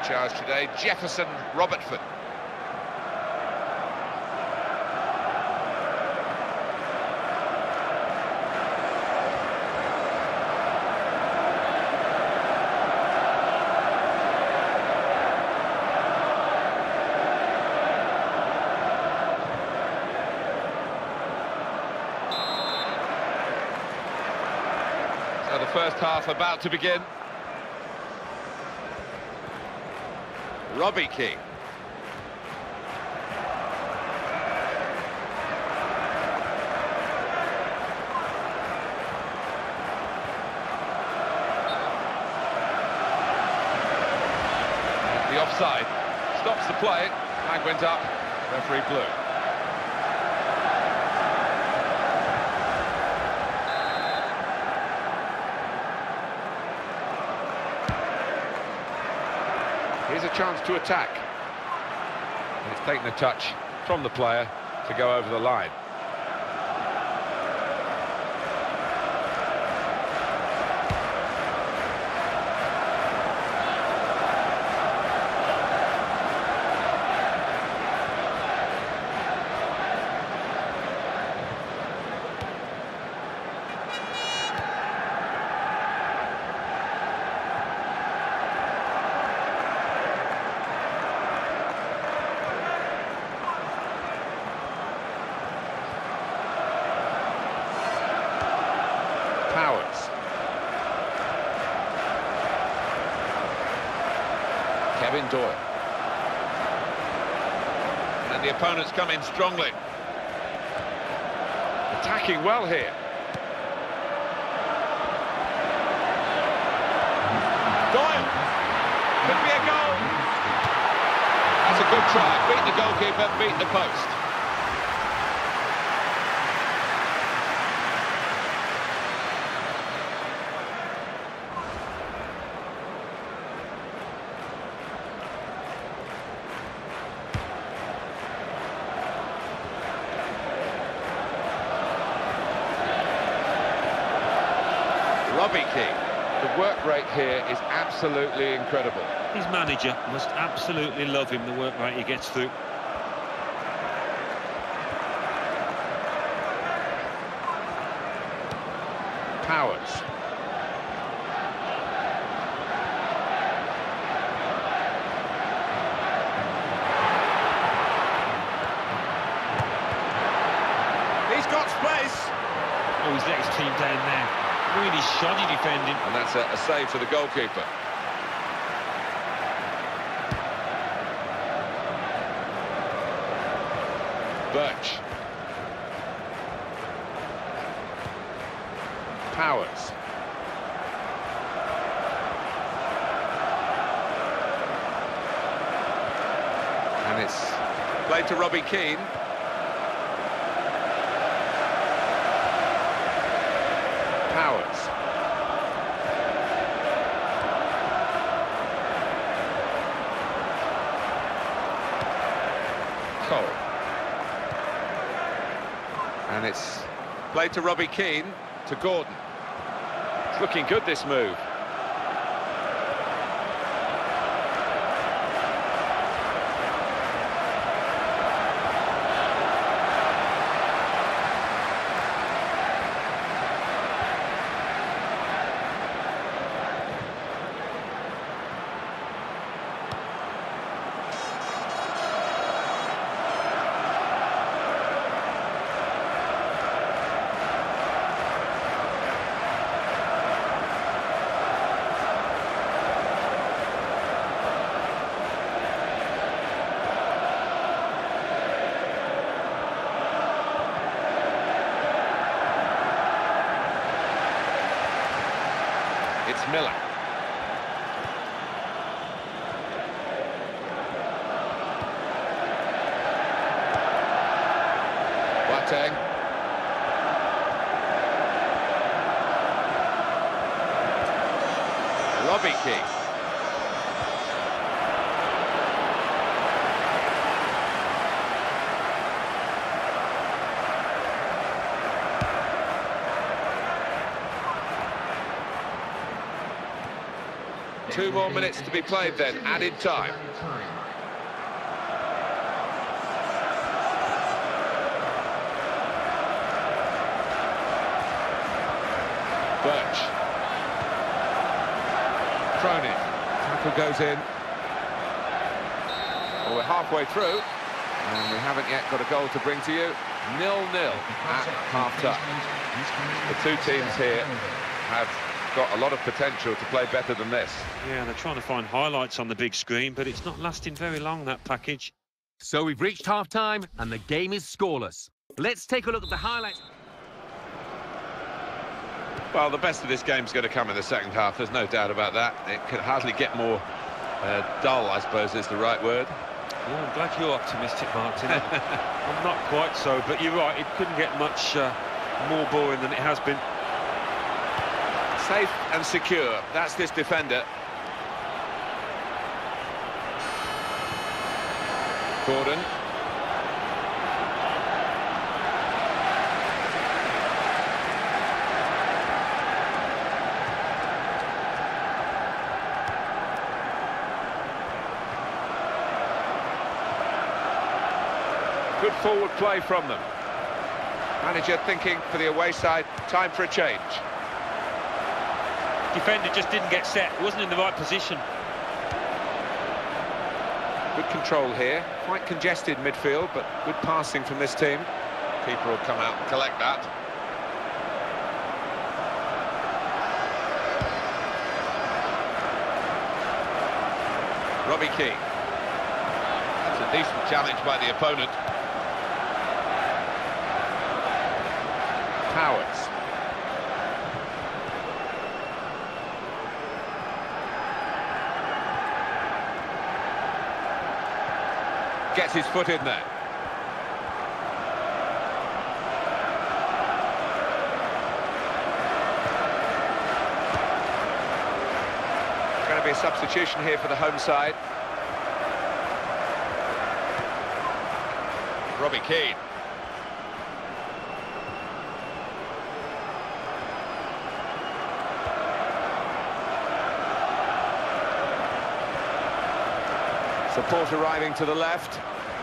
in charge today, Jefferson Robertford. So the first half about to begin. Robbie Keane. The offside stops the play. Flag went up. Referee blew. Here's a chance to attack. And it's taken a touch from the player to go over the line. Powers. Kevin Doyle. And the opponents come in strongly. Attacking well here. Doyle. Could be a goal. That's a good try. Beat the goalkeeper, beat the post. Robbie Keane. The work rate here is absolutely incredible. His manager must absolutely love him, the work rate he gets through. Powers. He's got space. Oh, he's let his team down there. Really shoddy defending. And that's a save for the goalkeeper. Birch. Powers. And it's played to Robbie Keane. Powers. Cole. And it's played to Robbie Keane, to Gordon. It's looking good, this move. It's Miller. Boateng. Robbie Keane. 2 more minutes to be played then, added time. Birch. Cronin. Tackle goes in. Well, we're halfway through, and we haven't yet got a goal to bring to you. 0-0 at half-time. The two teams here have got a lot of potential to play better than this. Yeah, they're trying to find highlights on the big screen, but it's not lasting very long, that package. So we've reached half-time, and the game is scoreless. Let's take a look at the highlights. Well, the best of this game's going to come in the second half, there's no doubt about that. It could hardly get more dull, I suppose is the right word. Yeah, I'm glad you're optimistic, Martin. I'm not quite so, but you're right, it couldn't get much more boring than it has been. Safe and secure, that's this defender. Gordon. Good forward play from them. Manager thinking for the away side, time for a change. Defender just didn't get set, wasn't in the right position. Good control here, quite congested midfield, but good passing from this team. Keeper will come out and collect that. Robbie Keane. That's a decent challenge by the opponent. Powers. Gets his foot in there. Going to be a substitution here for the home side. Robbie Keane. Support arriving to the left.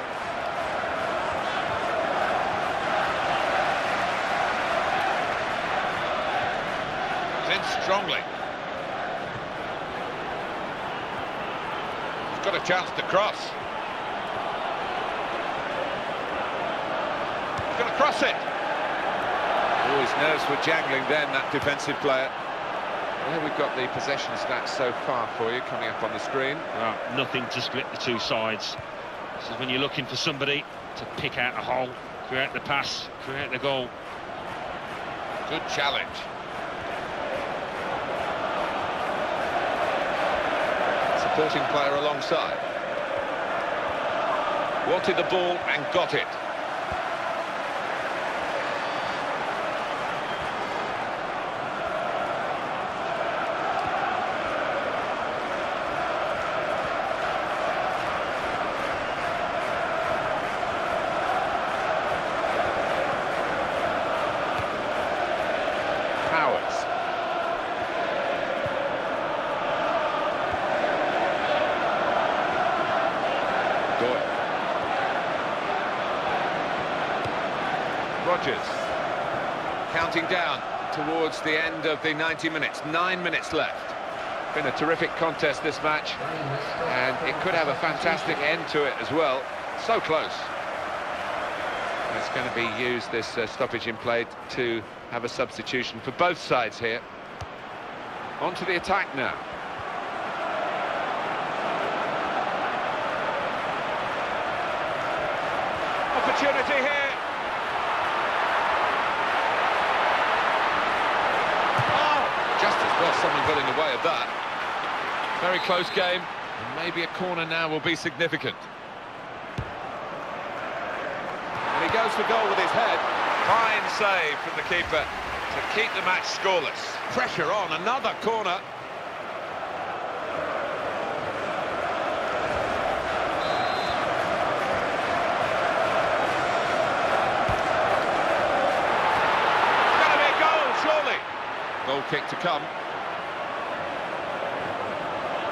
It's in strongly. He's got a chance to cross. He's going to cross it. Oh, his nerves were jangling then, that defensive player. Well, we've got the possession stats so far for you coming up on the screen. Well, nothing to split the two sides. This is when you're looking for somebody to pick out a hole, create the pass, create the goal. Good challenge. Supporting player alongside. Wanted the ball and got it. Rodgers counting down towards the end of the 90 minutes. 9 minutes left. Been a terrific contest this match, and it could have a fantastic end to it as well. So close. It's going to be used, this stoppage in play, to have a substitution for both sides here. On to the attack now. Opportunity here. Well, someone got in the way of that. Very close game, and maybe a corner now will be significant. And he goes for goal with his head. Fine save from the keeper to keep the match scoreless. Pressure on, another corner. It's going to be a goal, surely. Goal kick to come.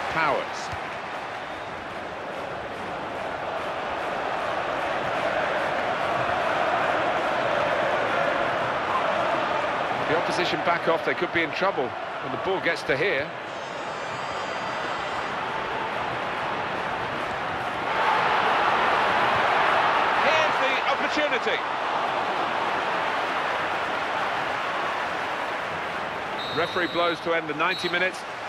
Powers. The opposition back off, they could be in trouble when the ball gets to here. Here's the opportunity. Referee blows to end the 90 minutes.